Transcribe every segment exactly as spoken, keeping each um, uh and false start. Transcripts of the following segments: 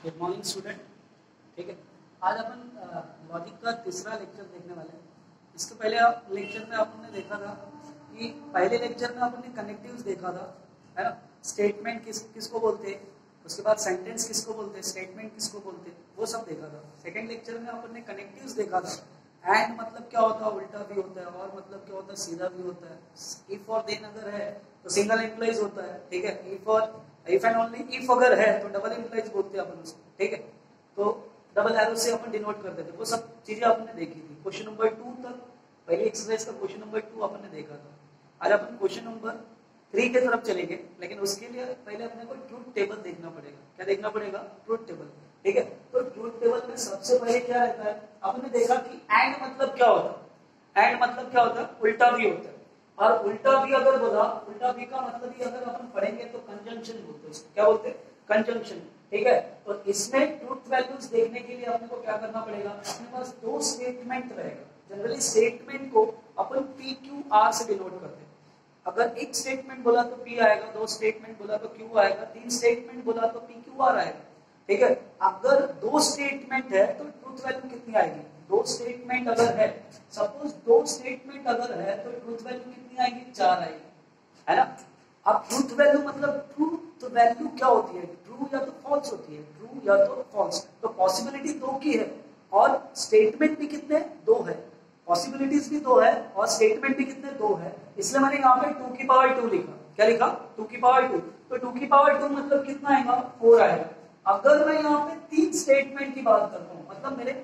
Good morning student. ठीक है, आज अपन लॉजिक का तीसरा लेक्चर देखने वाले हैं। इसके पहले लेक्चर में आपने देखा था कि पहले लेक्चर में आपने कनेक्टिव्स देखा था, है ना। स्टेटमेंट किस किसको बोलते हैं, उसके बाद सेंटेंस किसको बोलते हैं, स्टेटमेंट किसको बोलते हैं, वो सब देखा था। सेकेंड लेक्चर में आपने कनेक्टिव्स देखा था। एंड मतलब क्या होता है, उल्टा भी होता है, और मतलब क्या होता है, सीधा भी होता है। इफ और देन अगर है तो सिंगल एम्प्लॉइज होता है, ठीक है। इफ और इफ एंड ओनली इफ अगर है तो डबल एम्प्लॉइज बोलते हैं अपन उसको, ठीक है। तो डबल एरो से अपन डिनोट कर देते, वो सब चीजें आपने देखी थी। क्वेश्चन नंबर टू तक पहले एक्सरसाइज का क्वेश्चन नंबर टू अपन ने देखा था। आज अपन क्वेश्चन नंबर थ्री की तरफ चलेंगे, लेकिन उसके लिए पहले अपने को ट्रूथ टेबल देखना पड़ेगा। क्या देखना पड़ेगा? ट्रूथ टेबल, ठीक है। तो ट्रूथ टेबल में सबसे पहले क्या रहता है, आपने देखा कि एंड मतलब क्या होता है। एंड मतलब क्या होता है, उल्टा भी होता है। और उल्टा भी अगर बोला, उल्टा भी का मतलब ही अगर अपन पढ़ेंगे तो कंजंक्शन बोलते हैं। क्या बोलते हैं? कंजंक्शन, ठीक है। तो इसमें ट्रूथ वैल्यूज देखने के लिए अपने को क्या करना पड़ेगा, अपने पास दो स्टेटमेंट रहेगा। जनरली स्टेटमेंट को अपन पी क्यू आर से डिनोट करते हैं। अगर एक स्टेटमेंट बोला तो पी आएगा, दो स्टेटमेंट बोला तो क्यू आएगा, तीन स्टेटमेंट बोला तो पी क्यू आर आएगा, ठीक है। अगर दो स्टेटमेंट है तो ट्रूथ वैल्यू कितनी आएगी? दो स्टेटमेंट अगर है, सपोज दो स्टेटमेंट अगर है तो ट्रूथ वैल्यू कितनी आएगी? चार आएगी, है ना। अब ट्रूथ वैल्यू मतलब ट्रूथ वैल्यू क्या होती है? ट्रू या तो फॉल्स होती है, ट्रू या तो फॉल्स। तो पॉसिबिलिटी दो की है और स्टेटमेंट भी कितने? दो है। पॉसिबिलिटीज भी दो है और स्टेटमेंट भी कितने? दो है। इसलिए मैंने यहाँ पे टू की पावर टू लिखा। क्या लिखा? टू की पावर टू। तो टू की पावर टू मतलब कितना आएगा? फोर आएगा। अगर मैं यहाँ पे तीन स्टेटमेंट की बात करता हूँ, मतलब मेरे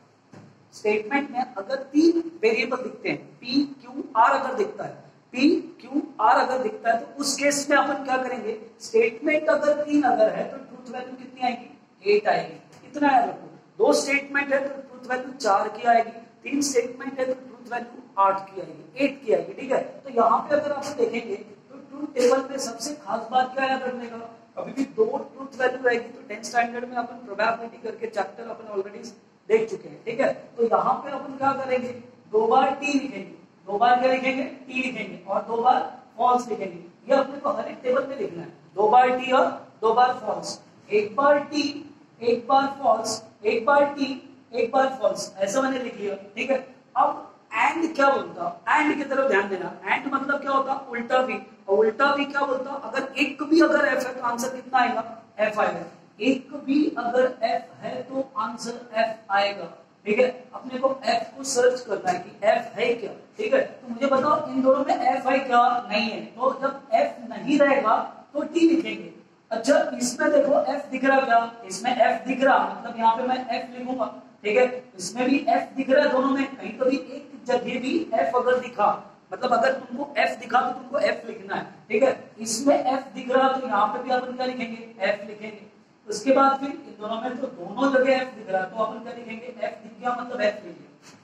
स्टेटमेंट में अगर तीन वेरिएबल दिखते हैं, पी क्यू आर अगर दिखता है, पी क्यू आर अगर दिखता है, तो उस केस में अपन क्या करेंगे, स्टेटमेंट अगर तीन अगर है तो ट्रूथ वैल्यू कितनी आएगी? एट आएगी। इतना याद रखो। दो स्टेटमेंट है तो ट्रूथ वैल्यू चार की आएगी, तीन स्टेटमेंट है तो ट्रूथ वैल्यू आठ की आएगी, एट की आएगी, ठीक है। तो यहाँ पे अगर आप देखेंगे तो ट्रूथ टेबल में सबसे खास बात क्या याद रखने का, कभी भी दो ट्रूथ वैल्यू रहेगी तो टेंथ स्टैंडर्ड में अपन प्रोबेबिलिटी करके चैप्टर अपन ऑलरेडी देख चुके हैं, ठीक है। तो यहाँ पे अपन क्या करेंगे, दो बार टी लिखेंगे, दो बार क्या लिखेंगे? टी लिखेंगे, और दो बार फॉल्स लिखेंगे। ये अपने को हर एक टेबल में लिखना है, दो बार टी और दो बार फॉल्स। एक बार टी, एक बार फॉल्स, एक बार टी, एक बार फॉल्स, ऐसा मैंने लिख लिया, ठीक है। अब एंड क्या बोलता? एंड की तरफ ध्यान देना। एंड मतलब क्या होता? उल्टा भी। और उल्टा भी क्या बोलता? अगर एक भी अगर एफ है तो आंसर कितना आएगा? एफ आएगा। एक भी अगर एफ है तो आंसर एफ आएगा, ठीक है। अपने को एफ को सर्च करना है कि एफ है क्या, ठीक है। तो मुझे बताओ इन दोनों में एफ है क्या? नहीं है। तो जब एफ नहीं रहेगा तो टी लिखेंगे। अच्छा, इसमें देखो एफ दिख रहा क्या? इसमें एफ दिख रहा, मतलब यहाँ पे मैं एफ लिखूंगा, ठीक है। इसमें भी एफ दिख रहा है, दोनों में कहीं तो भी एक जगह भी एफ अगर दिखा, मतलब अगर तुमको एफ दिखा तो तुमको एफ लिखना है, ठीक है। इसमें एफ दिख रहा तो यहाँ पे भी अपन क्या लिखेंगे? एफ लिखेंगे। उसके बाद फिर इन दोनों में तो दोनों जगह एफ दिख रहा है तो अपन क्या लिखेंगे? एफ दिख गया मतलब एफ लिखेंगे।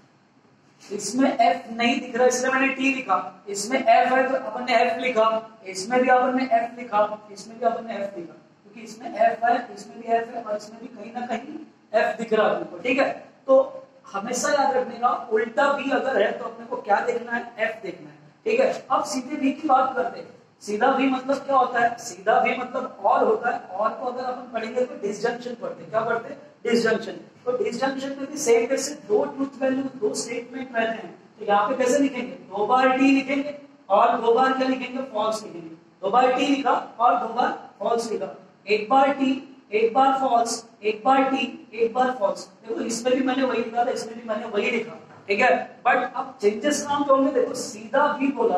इसमें एफ नहीं दिख रहा इसलिए मैंने टी लिखा। इसमें एफ है तो अपन ने एफ लिखा, इसमें भी अपन ने एफ लिखा, इसमें भी अपन ने एफ लिखा, क्योंकि इसमें एफ है, इसमें भी एफ है, और इसमें भी कहीं ना कहीं एफ दिख रहा है, ठीक है। तो हमेशा याद रखने का, उल्टा भी अगर है तो अपने को क्या देखना है? एफ देखना है, ठीक है। अब सीधे भी की बात करते हैं। सीधा भी मतलब क्या होता है? सीधा भी मतलब और होता है। और को अगर अपन पढ़ेंगे तो डिसजंक्शन पढ़ते हैं। क्या पढ़ते हैं? डिसजंक्शन। तो डिसजंक्शन में भी सेम वैसे दो ट्रूथ वैल्यू, दो स्टेटमेंट रहते हैं। तो यहाँ पे कैसे लिखेंगे? दो बार टी लिखेंगे और दो बार क्या लिखेंगे? फॉल्स लिखेंगे। दो बार टी लिखा और दो बार फॉल्स लिखा। एक बार टी, एक बार फॉल्स, एक बार टी, एक बार फॉल्स। देखो इसमें भी मैंने वही लिखा था, इसमें भी मैंने वही लिखा, ठीक है। बट अब चेंजेस नाम तो होंगे। देखो सीधा भी बोला,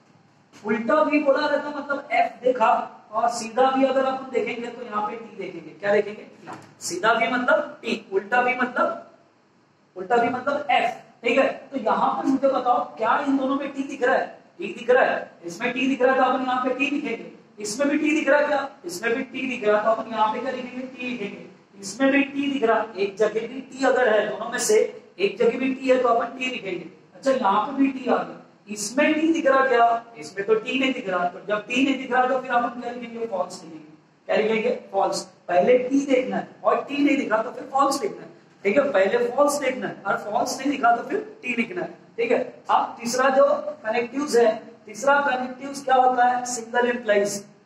उल्टा भी बोला रहता, मतलब एफ देखा, और सीधा भी अगर अपन देखेंगे तो यहाँ पे टी देखेंगे। क्या देखेंगे? सीधा भी मतलब टी, उल्टा भी मतलब उल्टा भी मतलब एफ, ठीक है। तो यहाँ पे मुझे बताओ क्या इन दोनों में टी दिख रहा है? टी दिख रहा है। इसमें टी दिख रहा है तो अपन यहाँ पे टी लिखेंगे। इसमें भी टी दिख रहा है क्या? इसमें भी टी दिख रहा है तो अपन यहाँ पे क्या लिखेंगे? टी लिखेंगे। इसमें भी टी दिख रहा, एक जगह भी टी अगर है, दोनों में से एक जगह भी टी है तो अपन टी लिखेंगे। अच्छा, यहाँ पे भी टी आ गया। इसमें टी दिख रहा क्या? इसमें तो टी नहीं दिख रहा। तो जब टी नहीं दिख रहा तो फिर अपन क्या लिखेंगे? फॉल्स लिखेंगे। क्या लिखेंगे? फॉल्स। पहले टी देखना है और टी नहीं दिखा तो फिर फॉल्स लिखना है, ठीक है। पहले फॉल्स देखना है और फॉल्स नहीं दिखा तो फिर टी लिखना है, ठीक है। अब तीसरा जो कनेक्टिव्स है, तीसरा कनेक्टिव्स क्या होता है? Single employees.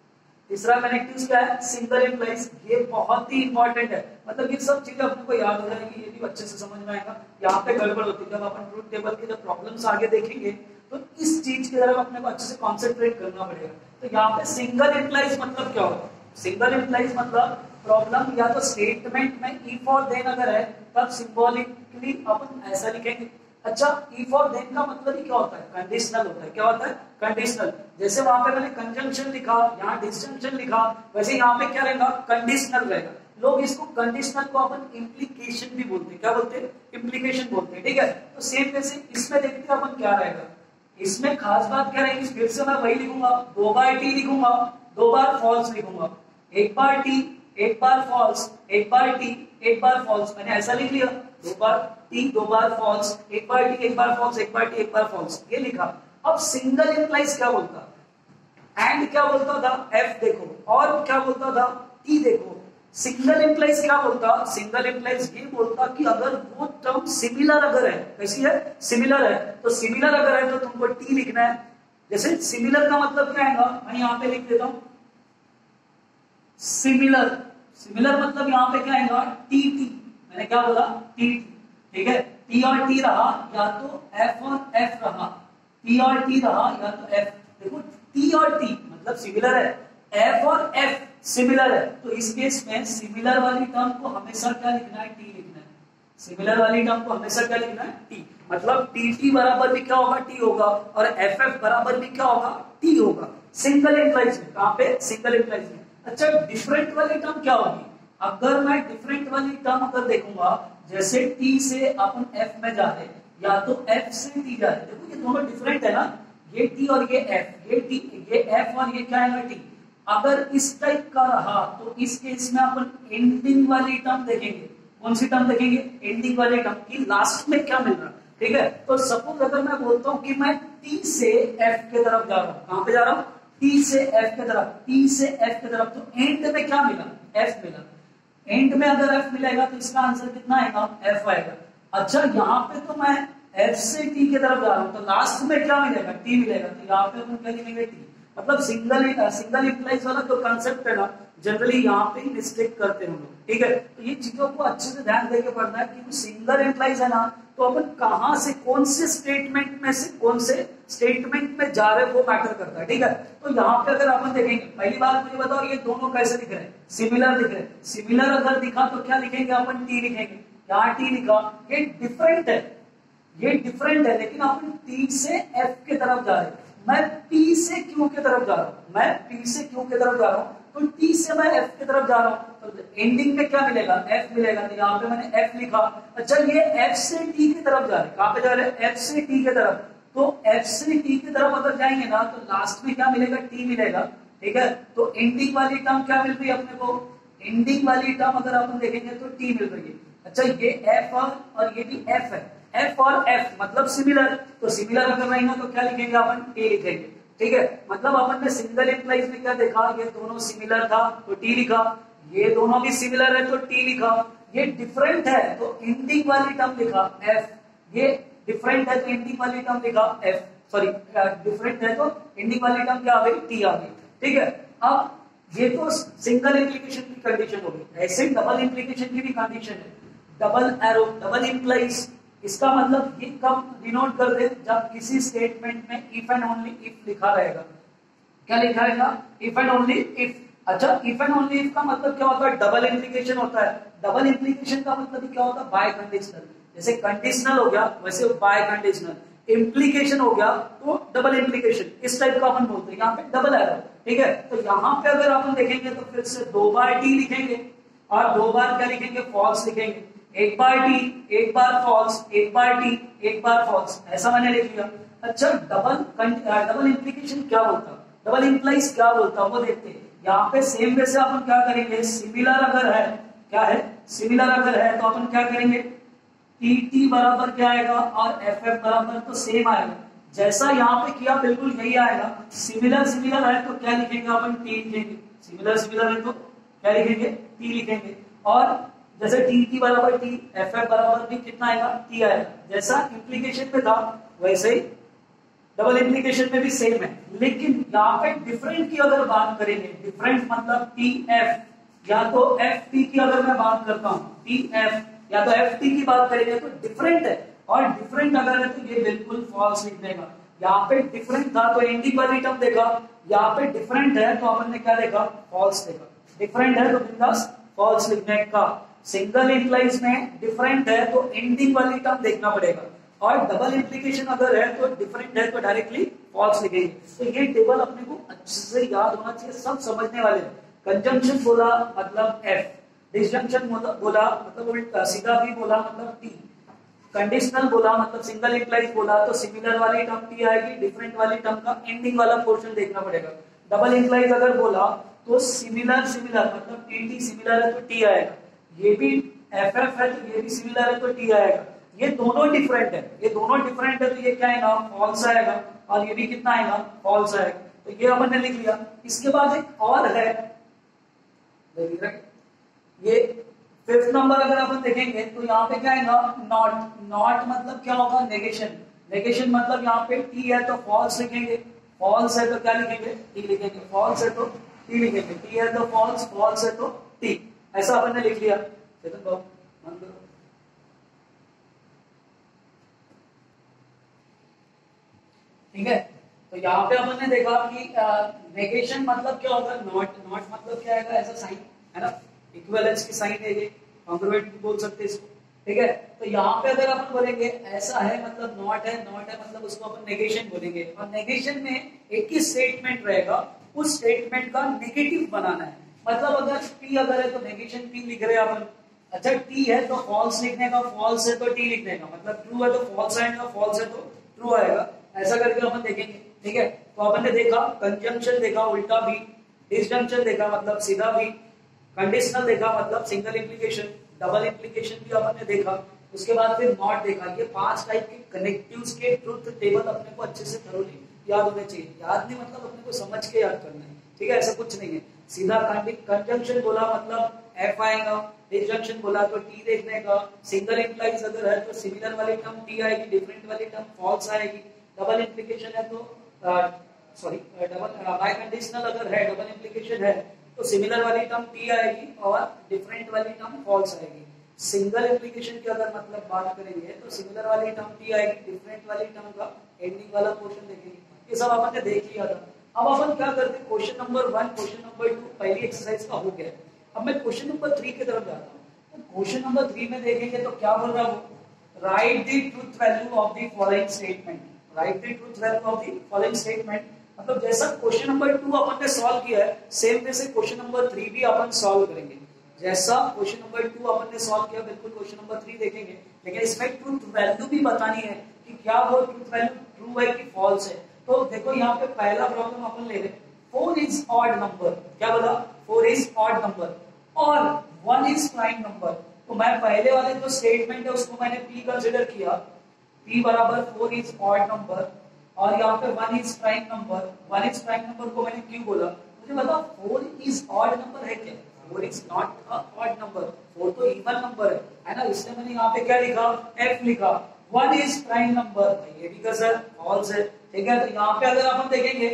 तीसरा कनेक्टिव्स क्या है? Single implies. ये बहुत ही इंपॉर्टेंट है, मतलब ये सब चीजें अपने को याद हो जाएगी, ये भी अच्छे से समझ में आएगा। यहाँ पे गड़बड़ होती है, जब अपन ट्रूथ टेबल के जब प्रॉब्लम्स आगे देखेंगे तो इस चीज की तरफ अपने को अच्छे से कॉन्सेंट्रेट करना पड़ेगा। तो यहाँ पे सिंगल इम्प्लाइज मतलब क्या होगा? सिंगल इम्प्लाइज मतलब प्रॉब्लम या तो स्टेटमेंट में इफ और देन अगर है तब सिंबॉलिकली अपन ऐसा लिखेंगे। अच्छा, इफ और देन का मतलब ही क्या होता है? कंडीशनल होता है। क्या होता है? कंडीशनल। जैसे वहां पे मैंने कंजंक्शन लिखा, यहाँ डिस्जंक्शन लिखा, वैसे यहाँ पे क्या रहेगा? कंडीशनल रहेगा। लोग इसको कंडीशनल को अपन इम्प्लीकेशन भी बोलते हैं। क्या बोलते हैं? इम्प्लीकेशन बोलते हैं। ठीक है, तो सेम वैसे इसमें देखते हैं अपन क्या रहेगा। इसमें खास बात क्या रहेगी? फिर से मैं वही लिखूंगा, दो बार टी लिखूंगा, दो बार फॉल्स लिखूंगा, एक बार टी, एक बार फॉल्स, एक बार टी, एक बार फॉल्स। मैंने ऐसा लिख लिया, दो बार टी, दो बार फॉल्स, एक बार टी, एक बार फॉल्स, एक बार टी, एक बार फॉल्स, ये लिखा। अब सिंगल इंप्लाइज क्या बोलता? एंड क्या बोलता था? एफ देखो। और क्या बोलता था? टी देखो। सिंगल इंप्लाइज क्या बोलता? सिंगल इंप्लाइज ये बोलता कि अगर वो टर्म सिमिलर अगर है, कैसी है? सिमिलर है। तो सिमिलर अगर है तो तुमको टी लिखना है। जैसे सिमिलर का मतलब क्या आएगा? मैं यहाँ पे लिख देता हूं सिमिलर। सिमिलर मतलब यहाँ पे क्या आएगा? T T. मैंने क्या बोला? T T. ठीक है, टी और टी रहा, या तो एफ और एफ रहा, टी और टी रहा, या तो एफ। देखो टी और टी मतलब सिमिलर है, एफ और एफ सिमिलर है, तो इस केस में सिमिलर वाली टर्म को हमेशा क्या लिखना है? टी लिखना है। सिमिलर वाली टर्म को हमेशा क्या लिखना है? टी। मतलब टी टी बराबर भी क्या होगा? टी होगा, और एफ एफ बराबर भी क्या होगा? टी होगा। सिंगल इंप्लाइज में। कहां पे? सिंगल इंप्लाइज में। अच्छा, डिफरेंट वाली टर्म क्या होगी? अगर मैं डिफरेंट वाली टर्म अगर देखूंगा, जैसे टी से अपन एफ में जा रहे, या तो एफ से टी जा रहे, देखो ये दोनों डिफरेंट है ना, ये टी और ये एफ, ये टी, ये एफ और ये क्या है? टी। अगर इस टाइप का रहा तो इस केस में अपन एंडिंग वाली टर्म देखेंगे। कौन सी टर्म देखेंगे? एंडिंग वाली टर्म की लास्ट में क्या मिल रहा है। ठीक है, तो सपोज अगर मैं बोलता हूं कि मैं टी से एफ के तरफ जा रहा हूं, कहां पे जा रहा हूं? टी से एफ के तरफ, टी से एफ के तरफ, तो एंड में क्या मिला? एफ मिला। एंड में अगर एफ मिलेगा तो इसका आंसर कितना आएगा? एफ आएगा। अच्छा, यहाँ पे तो मैं एफ से टी के तरफ जा रहा हूं, तो लास्ट में क्या मिलेगा? टी मिलेगा, तो यहाँ पे अपन क्या लिखेंगे? टी। मतलब सिंगल सिंगल इंप्लाइज वाला जो कंसेप्ट है ना, जनरली यहाँ पे ही मिस्टेक करते हैं हम लोग। ठीक है, तो ये चीजों को अच्छे से ध्यान देके पढ़ना है कि सिंगल इंप्लाइज है ना, तो अपन कहां से, कौन से स्टेटमेंट में से कौन से स्टेटमेंट में जा रहे वो मैटर करता है। ठीक है, तो यहाँ पे अगर अपन देखेंगे, पहली बात मुझे बताओ ये दोनों कैसे दिख रहे हैं? सिमिलर दिख रहे हैं। सिमिलर अगर दिखा तो क्या लिखेंगे अपन? टी लिखेंगे। यहाँ टी लिखा, ये डिफरेंट है, ये डिफरेंट है, लेकिन अपन टी से एफ के तरफ जा रहे हैं। मैं पी से क्यू के तरफ जा रहा हूं, मैं पी से क्यू के तरफ जा रहा हूं, तो टी से मैं एफ की तरफ जा रहा हूं, तो एंडिंग में क्या मिलेगा? एफ मिलेगा। तो यहाँ पे मैंने एफ लिखा। अच्छा, ये एफ से टी की तरफ जा रहे हैं, कहां पे जा रहे हैं? एफ से टी की तरफ। तो एफ से टी की तरफ अगर जाएंगे ना, तो लास्ट में क्या मिलेगा? टी मिलेगा। ठीक है, तो एंडिंग वाली टर्म क्या मिल रही है अपने को? एंडिंग वाली टर्म अगर अपन देखेंगे तो टी मिल रही है। अच्छा, ये एफ और ये भी एफ है, एफ और एफ मतलब सिमिलर, तो सिमिलर अगर रहेगा तो क्या लिखेंगे अपन? टी लिखेंगे। ठीक है, मतलब अपन ने सिंगल इंप्लाइज में क्या देखा? ये दोनों सिमिलर था तो टी लिखा, ये दोनों भी सिमिलर है तो टी लिखा, ये डिफरेंट है तो एंडिंग वाली टर्म लिखा एफ, ये डिफरेंट है तो एंडिंग वाली टर्म लिखा एफ, सॉरी डिफरेंट है तो एंडिंग वाली टर्म क्या आ गई? टी आ गई। ठीक है, अब ये तो सिंगल इंप्लीकेशन की कंडीशन हो गई, ऐसे डबल इंप्लीकेशन की भी कंडीशन है। डबल एरो, डबल इंप्लाइज, इसका मतलब ये कब डिनोट कर दे? जब किसी स्टेटमेंट में इफ एंड ओनली इफ लिखा रहेगा। क्या लिखा रहेगा? If and only if. अच्छा, इफ एंड ओनली इफ का मतलब क्या होता है? डबल इंप्लीकेशन होता है। डबल इंप्लीकेशन का मतलब क्या होता है? Bye conditional. जैसे कंडीशनल हो गया वैसे बाय कंडीशनल, इम्प्लीकेशन हो गया तो डबल इंप्लीकेशन, इस टाइप का अपन बोलते हैं। यहाँ पे डबल एरो। ठीक है, तो यहाँ पे अगर अपन देखेंगे तो फिर से दो बार टी लिखेंगे और दो बार क्या लिखेंगे? फॉल्स लिखेंगे। एक बार टी, एक बार फॉल्स, एक बार टी, एक बार फॉल्स, ऐसा मैंने लिख लिया। अच्छा, डबल डबल इंप्लीकेशन क्या बोलता? डबल इंप्लाइज क्या बोलता? वो देखते हैं। यहाँ पे सेम वे से अपन क्या करेंगे? सिमिलर अगर है, क्या है? सिमिलर अगर है तो अपन क्या करेंगे? टी टी बराबर क्या आएगा और एफ एफ बराबर तो सेम आएगा, जैसा यहाँ पे किया बिल्कुल यही आएगा। सिमिलर सिमिलर है तो क्या लिखेंगे अपन? टी लिखेंगे। सिमिलर सिमिलर है तो क्या लिखेंगे? टी लिखेंगे। और जैसे टी टी बराबर टी, एफ एफ बराबर भी कितना आएगा? टी आएगा। जैसा इंप्लीकेशन में था वैसे ही डबल इंप्लीकेशन में भी सेम है, लेकिन यहाँ पे डिफरेंट की अगर बात करेंगे, डिफरेंट मतलब टी एफ या तो एफ टी की अगर मैं बात करता हूँ, टी एफ या तो एफ टी की बात करेंगे तो डिफरेंट है, और डिफरेंट अगर है तो ये बिल्कुल फॉल्स लिख देगा। यहाँ पे डिफरेंट था तो एंडिंग वाली टर्म देखा, यहाँ पे डिफरेंट है तो अपन ने क्या देखा, फॉल्स देखा। डिफरेंट है तो बिंदास फॉल्स लिखने का। सिंगल इंप्लाइज में डिफरेंट है तो एंडिंग वाली टर्म देखना पड़ेगा, और डबल इंप्लीकेशन अगर है तो डिफरेंट है तो डायरेक्टली फॉल्स लिखेंगे। तो ये टेबल अपने को अच्छे से याद होना चाहिए, सब समझने वाले हैं। कंजंक्शन बोला मतलब एफ, डिसजंक्शन बोला मतलब उल्टा, सीधा भी बोला मतलब टी, कंडीशनल बोला मतलब सिंगल इंप्लाइज बोला तो सिमिलर वाली टर्म टी आएगी, डिफरेंट वाली टर्म का एंडिंग वाला पोर्शन देखना पड़ेगा। डबल इंप्लाइज अगर बोला तो सिमिलर सिमिलर मतलब टी टी सिमिलर है तो टी आएगा, ये भी एफ एफ है तो ये भी सिमिलर है तो टी आएगा। ये दोनों डिफरेंट है, ये दोनों डिफरेंट है तो ये क्या आएगा, फॉल्स आएगा, और ये भी कितना आएगा, फॉल्स आएगा। तो ये अपन ने लिख लिया। इसके बाद एक और है, ये फिफ्थ नंबर अगर अपन देखेंगे तो यहाँ पे क्या आएगा, नॉट। नॉट मतलब क्या होगा, नेगेशन। नेगेशन मतलब यहाँ पे टी है तो फॉल्स लिखेंगे, फॉल्स है तो क्या लिखेंगे, टी लिखेंगे, फॉल्स है तो टी लिखेंगे, टी है तो फॉल्स, फॉल्स है तो टी, ऐसा अपन ने लिख लिया। चेतन बाबू मान करो। ठीक है, तो यहाँ पे अपन ने देखा कि नेगेशन मतलब क्या होगा, नॉट। नॉट मतलब क्या आएगा, ऐसा साइन है ना, इक्विवेलेंस की साइन है ये, कॉन्ग्रुएंट बोल सकते हैं इसको। ठीक है, तो यहाँ पे अगर अपन बोलेंगे ऐसा है मतलब नॉट है, नॉट है मतलब उसको अपन नेगेशन बोलेंगे, और नेगेशन में एक ही स्टेटमेंट रहेगा, उस स्टेटमेंट का नेगेटिव बनाना है। मतलब अगर टी अगर है तो नेगेशन टी लिख रहे हैं अपन, अच्छा टी है तो फॉल्स लिखने का, फॉल्स है तो टी लिखने का, मतलब ट्रू है तो फॉल्स आएगा, फॉल्स है तो ट्रू आएगा, ऐसा करके अपन देखेंगे। ठीक है, तो अपन ने देखा कंजंक्शन देखा उल्टा भी, डिसजंक्शन देखा मतलब सीधा भी, कंडीशनल देखा मतलब सिंगल इंप्लीकेशन, डबल इंप्लीकेशन भी अपन ने देखा, उसके बाद फिर नॉट देखा। ये पांच टाइप के कनेक्टिव्स के ट्रुथ टेबल अपने को अच्छे से थरोली याद होने चाहिए। याद नहीं मतलब अपने को समझ के याद करना है, ठीक है, ऐसा कुछ नहीं है। सीधा कंजंक्शन बोला मतलब एफ आएगा, डिसजंक्शन बोला तो टी देखने का, सिंगल इंप्लाइज अगर है तो सिमिलर वाली टर्म टी आएगी, डिफरेंट वाली टर्म फॉल्स आएगी, डबल इंप्लीकेशन है तो सॉरी डबल बाय कंडीशनल अगर है, डबल इंप्लीकेशन है तो सिमिलर वाली टर्म टी आएगी और डिफरेंट वाली टर्म फॉल्स आएगी। सिंगल इंप्लीकेशन की अगर मतलब बात करेंगे तो सिमिलर वाली टर्म टी आएगी, डिफरेंट वाली टर्म का एंडिंग वाला पोर्शन देखेंगे। ये सब अपन ने देख लिया था। अब अपन क्या करते हैं, question number one, question number two पहली एक्सरसाइज का हो गया। अब मैं क्वेश्चन नंबर थ्री की तरफ जाता हूँ। तो क्वेश्चन नंबर थ्री में देखेंगे तो क्या बोल रहा हूँ, write the truth value of the following statement. Write the truth value of the following statement मतलब जैसा क्वेश्चन नंबर टू अपन ने सॉल्व किया है, सेम वैसे क्वेश्चन नंबर थ्री भी अपन सॉल्व करेंगे। जैसा क्वेश्चन नंबर टू अपन ने सॉल्व किया बिल्कुल क्वेश्चन नंबर थ्री देखेंगे, लेकिन इसमें ट्रुथ वैल्यू भी बतानी है कि क्या वो ट्रुथ वैल्यू ट्रू है कि फॉल्स है। तो देखो यहाँ पे पहला प्रॉब्लम अपन ले रहे, फोर इज ऑड नंबर। क्या बोला, फोर इज ऑड नंबर और वन इज प्राइम नंबर। तो मैं पहले वाले जो स्टेटमेंट है उसको मैंने पी कंसिडर किया, पी बराबर फोर इज ऑड नंबर, और यहाँ पे one is prime number, one is prime number को मैंने क्यों बोला, मुझे बताओ फोर इज ऑड नंबर है क्या, four is not a odd number, four तो इवन नंबर है, है ना, इसलिए मैंने यहाँ पे क्या लिखा, एफ लिखा। वन इज प्राइम नंबर, ये भी कसर फॉल्स है। ठीक है, तो यहाँ पे अगर अपन देखेंगे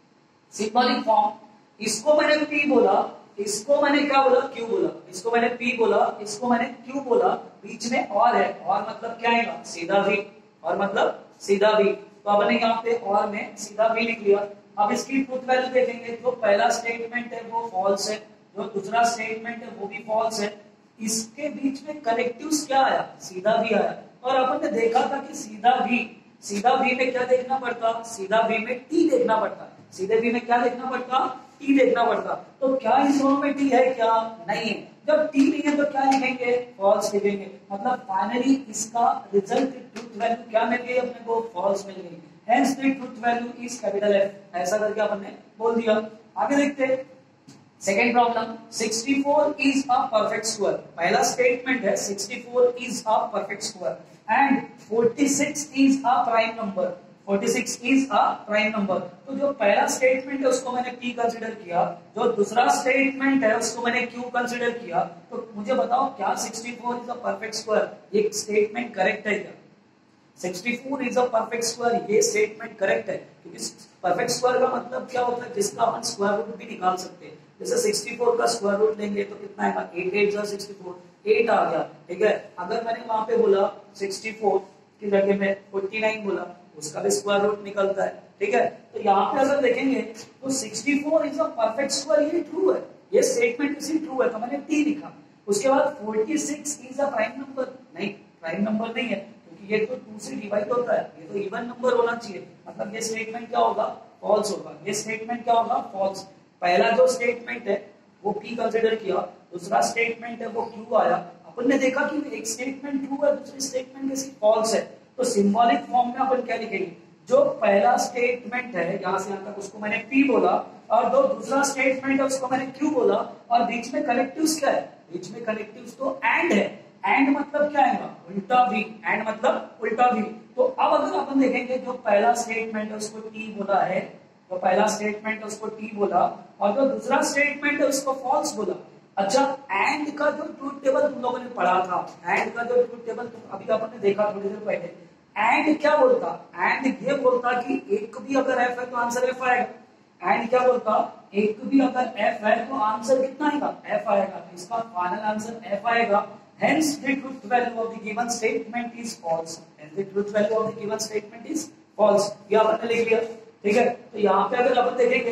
सिंबॉलिक फॉर्म, इसको मैंने पी बोला, इसको मैंने क्या बोला, क्यू बोला, इसको मैंने पी बोला, इसको मैंने क्यू बोला, बीच में और है, और मतलब क्या आएगा, सीधा भी, और मतलब सीधा भी। तो आपने यहाँ पे और में सीधा भी लिख लिया। अब इसकी ट्रुथ वैल्यू देखेंगे, जो पहला स्टेटमेंट है वो फॉल्स है, जो दूसरा स्टेटमेंट है वो भी फॉल्स है, इसके बीच में कनेक्टिव्स क्या आया, सीधा भी आया। और अपन ने देखा था कि सीधा भी, सीधा भी में क्या देखना पड़ता, सीधा भी में टी देखना पड़ता, सीधे भी में क्या देखना पड़ता, टी देखना पड़ता। तो क्या इस दोनों में टी है, क्या नहीं है। जब टी नहीं है तो क्या लिखेंगे, फॉल्स लिखेंगे। मतलब फाइनली इसका रिजल्ट ट्रुथ वैल्यू क्या मिल गई अपने को, फॉल्स मिल गई। Hence the truth value is capital F, ऐसा करके अपन ने बोल दिया। आगे देखते हैं second problem, sixty four is a perfect square. पहला स्टेटमेंट है sixty four is a perfect square and forty six is a prime number, forty six is a prime number. तो जो पहला स्टेटमेंट है उसको मैंने पी कंसीडर किया, जो दूसरा स्टेटमेंट है उसको मैंने क्यू कंसीडर किया। तो मुझे बताओ क्या sixty four is a perfect square, ये स्टेटमेंट करेक्ट है क्या। Sixty four is a perfect square, ये स्टेटमेंट करेक्ट है, क्योंकि परफेक्ट स्क्वायर का मतलब क्या होता है, जिसका हम स्क्वायर रूट भी निकाल सकते हैं। जैसे सिक्सटी फोर का स्क्वायर रूट लेंगे तो कितना आएगा, एट एट जा सिक्सटी फोर, एट आ गया, ठीक है। अगर मैंने वहां पे बोला सिक्सटी फोर की जगह में फोर्टी नाइन बोला, उसका भी स्क्वायर रूट निकलता है, ठीक है। तो यहाँ पे अगर देखेंगे तो sixty four is a perfect square, ये ट्रू है, ये स्टेटमेंट इसी ट्रू है, तो मैंने टी लिखा। उसके बाद forty six is a prime number, नहीं प्राइम नंबर नहीं है, क्योंकि ये तो टू से डिवाइड होता है, ये तो इवन नंबर होना चाहिए, मतलब ये स्टेटमेंट क्या होगा, फॉल्स होगा। ये स्टेटमेंट क्या होगा, फॉल्स। पहला जो स्टेटमेंट है वो पी कंसिडर किया, दूसरा स्टेटमेंट है वो क्यू आया। अपन ने देखा कि एक स्टेटमेंट ट्रू है, दूसरी स्टेटमेंट कैसी फॉल्स है, तो सिंबॉलिक फॉर्म में अपन क्या लिखेंगे, जो पहला स्टेटमेंट है यहां से यहां तक उसको मैंने पी बोला, और जो दूसरा स्टेटमेंट है उसको मैंने क्यू बोला, और बीच में कनेक्टिव्स क्या है, बीच में कनेक्टिव्स तो एंड है। एंड मतलब क्या आएगा, उल्टा वी, एंड मतलब उल्टा वी। तो अब अगर अपन देखेंगे जो पहला स्टेटमेंट है उसको टी बोला है, तो पहला स्टेटमेंट है उसको टी बोला, और जो दूसरा स्टेटमेंट है उसको फॉल्स बोला। अच्छा, एंड का जो ट्रूथ टेबल तुम लोगों ने पढ़ा था, एंड का जो ट्रूथ टेबल अभी अपन ने देखा थोड़ी देर पहले, एंड क्या बोलता, एंड ये बोलता कि एक भी अगर एफ है तो आंसर एफ आएगा। एंड क्या बोलता, एक भी अगर एफ है तो आंसर कितना आएगा, एफ आएगा, तो इसका फाइनल आंसर एफ आएगा। Hence the truth value of the given statement is false. Hence the truth value of the given statement is false. ये आपने लिख लिया, ठीक है। तो यहाँ पे अगर अपन देखेंगे,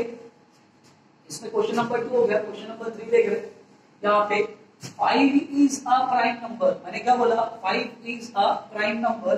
इसमें क्वेश्चन नंबर टू हो गया, क्वेश्चन नंबर थ्री देख रहे हैं। यहाँ पे five is a prime number, मैंने क्या बोला, five is a prime number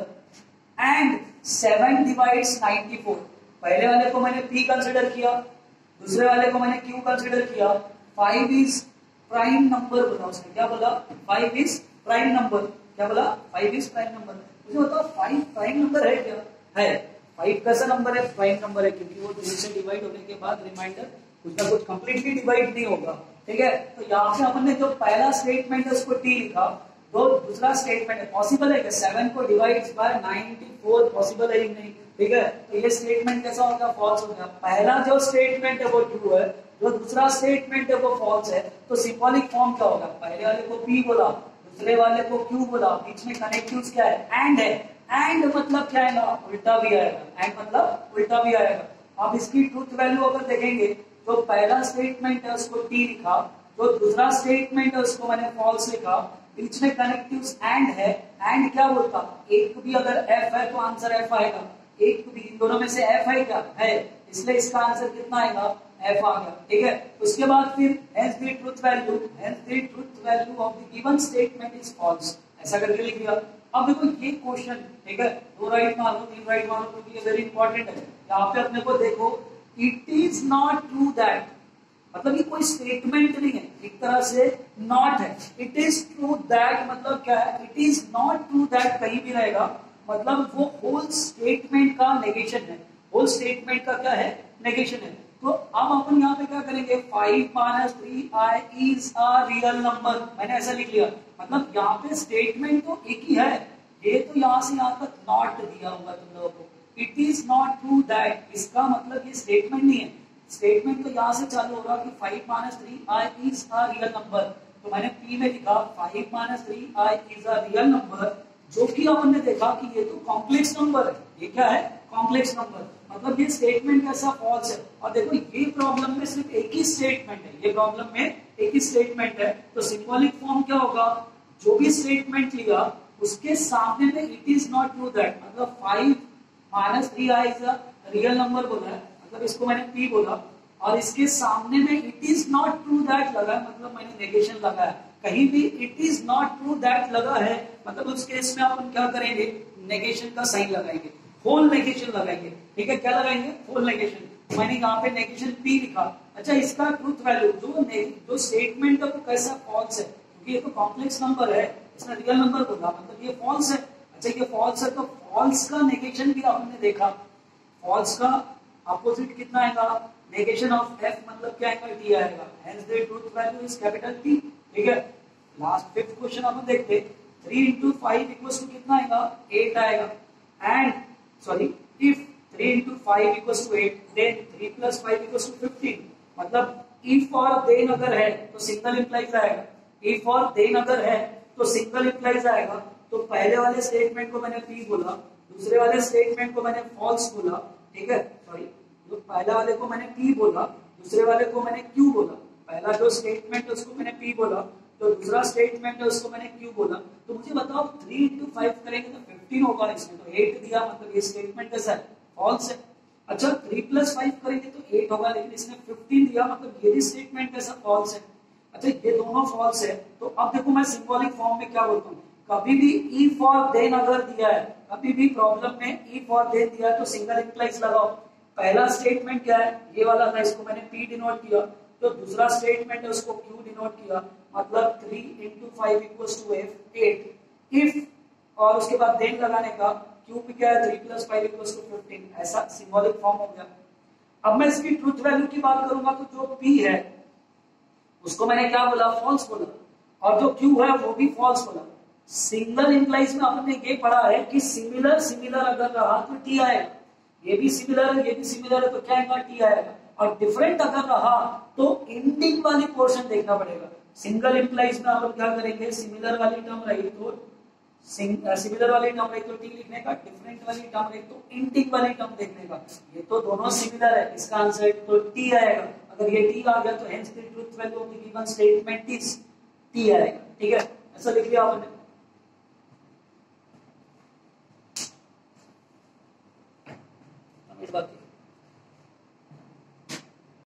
and seven divides ninety four. पहले वाले को मैंने p कंसिडर किया, दूसरे वाले को मैंने q कंसिडर किया। फाइव is प्राइम नंबर बोला उसने, क्या बोला, फाइव इज प्राइम नंबर, क्या बोला, फाइव इज प्राइम नंबर। मुझे बताओ फाइव प्राइम नंबर है क्या, है। फाइव कैसा नंबर है, प्राइम नंबर है, क्योंकि वो दो से डिवाइड होने के बाद रिमाइंडर कुछ ना कुछ कंप्लीटली डिवाइड नहीं होगा, ठीक है। तो यहाँ पे अपन ने जो पहला स्टेटमेंट है उसको टी लिखा, दो दूसरा स्टेटमेंट है, पॉसिबल है कि सेवन को divide by ninety four, possible है ही नहीं, ठीक है। तो ये स्टेटमेंट कैसा होगा, फॉल्स हो गया। पहला जो स्टेटमेंट है वो ट्रू है, जो दूसरा स्टेटमेंट है वो फॉल्स है, तो सिंबॉलिक फॉर्म क्या होगा, पहले वाले को पी बोला, दूसरे वाले को क्यू बोला, बीच में कनेक्टिव्स क्या है, एंड है। एंड मतलब क्या आएगा, उल्टा भी आएगा, एंड मतलब उल्टा भी आएगा। अब इसकी ट्रूथ वैल्यू अगर देखेंगे, जो पहला स्टेटमेंट है उसको टी लिखा, जो दूसरा स्टेटमेंट है उसको मैंने फॉल्स लिखा, बीच में कनेक्टिव्स एंड है। एंड क्या बोलता, एक भी अगर एफ है तो आंसर एफ आएगा, एक भी, इन दोनों में से एफ है क्या, है, इसलिए इसका आंसर कितना आएगा, एफ आ गया, ठीक है। उसके बाद फिर hence the truth value, hence the truth value of the given statement is false, ऐसा करके लिख दिया। अब देखो ये क्वेश्चन, ठीक है, दो राइट मारो, तीन राइट मारो, क्योंकि ये वेरी इंपॉर्टेंट है। यहाँ पे अपने को देखो, it is not true that, मतलब ये कोई स्टेटमेंट नहीं है, एक तरह से नॉट है। इट इज ट्रू दैट मतलब क्या है, it is not true that कहीं भी रहेगा, मतलब वो होल स्टेटमेंट का नेगेशन है, होल स्टेटमेंट का क्या है, नेगेशन है। तो अब अपन यहाँ पे क्या करेंगे, five minus three I is a real number, मैंने ऐसा लिख लिया, मतलब यहाँ पे स्टेटमेंट तो एक ही है, ये तो यहाँ से यहाँ तक नॉट दिया हुआ तुम लोगों को। It is not true that, इसका मतलब ये स्टेटमेंट नहीं है, स्टेटमेंट तो यहाँ से चालू हो रहा कि five minus three I is a real number, तो मैंने पी में लिखा five minus three I is a real number, जो कि अपन ने देखा कि ये तो कॉम्प्लेक्स नंबर है, ये क्या है, कॉम्प्लेक्स नंबर, मतलब ये स्टेटमेंट कैसा, फॉल्स है। और देखो ये प्रॉब्लम में सिर्फ एक ही स्टेटमेंट है, ये प्रॉब्लम में एक ही स्टेटमेंट है, तो सिंबॉलिक फॉर्म क्या होगा, जो भी स्टेटमेंट लिया उसके सामने में it is not true that, मतलब five minus three I is a real number बोला है, मतलब इसको मैंने पी बोला, और इसके सामने में it is not true that लगा है, मतलब मैंने नेगेशन लगाया। कहीं भी it is not true that लगा है, मतलब उस केस में अपन क्या करेंगे, नेगेशन का साइन लगाएंगे, होल नेगेशन लगाएंगे, ठीक है। क्या लगाएंगे, होल नेगेशन। मैंने यहाँ पे नेगेशन पी लिखा। अच्छा, इसका ट्रूथ वैल्यू, जो जो स्टेटमेंट है वो कैसा, फॉल्स है, क्योंकि ये तो कॉम्प्लेक्स नंबर है, इसने रियल नंबर बोला, मतलब ये फॉल्स है। अच्छा, ये फॉल्स है, तो फॉल्स का नेगेशन भी आपने देखा, फॉल्स का अपोजिट कितना आएगा, नेगेशन ऑफ एफ, मतलब क्या आएगा, टी आएगा। Hence the truth value is capital T, ठीक है। लास्ट फिफ्थ क्वेश्चन अपन देखते, three into five equals to कितना आएगा, एट आएगा। And sorry, if three into five equals to eight, then three plus five equals to fifteen, मतलब if और then अगर है तो सिंगल इंप्लाइज आएगा, इफ और देन अगर है तो सिंगल इंप्लाइज आएगा। तो पहले वाले स्टेटमेंट को मैंने पी बोला, दूसरे वाले स्टेटमेंट को मैंने फॉल्स बोला, ठीक है, सॉरी, तो पहले वाले को मैंने पी बोला, दूसरे वाले को मैंने क्यू बोला। पहला जो स्टेटमेंट है उसको मैंने पी बोला, तो दूसरा स्टेटमेंट है उसको मैंने क्यू बोला। तो मुझे बताओ थ्री इंटू फाइव करेंगे तो फिफ्टीन होगा, इसमें तो एट दिया, मतलब ये स्टेटमेंट कैसा है, फॉल्स है। अच्छा थ्री प्लस फाइव करेंगे तो एट होगा, लेकिन इसने फिफ्टीन दिया, मतलब ये भी स्टेटमेंट कैसा, फॉल्स है। अच्छा ये दोनों फॉल्स है, तो अब देखो मैं सिंबॉलिक फॉर्म में क्या बोलता हूँ, कभी भी इफ और देन अगर दिया है, कभी भी प्रॉब्लम में इफ और देन दिया है तो सिंगल इंप्लाइज लगाओ। पहला स्टेटमेंट क्या है, ये वाला था, इसको मैंने पी डिनोट किया, तो दूसरा स्टेटमेंट है उसको क्यू डिनोट किया, मतलब three into five equals to F eight, if और उसके बाद देन लगाने का, क्यू भी क्या है, three plus five equals to fifteen, ऐसा सिंबॉलिक फॉर्म हो गया। अब मैं इसकी ट्रूथ वैल्यू की बात करूंगा, तो जो पी है उसको मैंने क्या बोला, फॉल्स बोला, और जो क्यू है वो भी फॉल्स बोला। सिंगल इंप्लाइज में आपने ये पढ़ा है कि सिमिलर सिमिलर अगर रहा तो टी आएगा, ये भी सिमिलर है ये भी सिमिलर है तो क्या आएगा, टी आएगा। और डिफरेंट अगर रहा तो एंडिंग वाली पोर्शन देखना पड़ेगा। सिंगल इंप्लाइज में आप क्या करेंगे, सिमिलर वाली टर्म रही तो सिमिलर वाली टर्म रही तो टी लिखने का, डिफरेंट वाली टर्म रही तो एंडिंग वाली टर्म देखने का। ये तो दोनों सिमिलर है, इसका आंसर तो टी आएगा। अगर ये टी आ गया तो hence the truth value of the given statement is T आएगा, ठीक है, ऐसा लिख लिया आपने।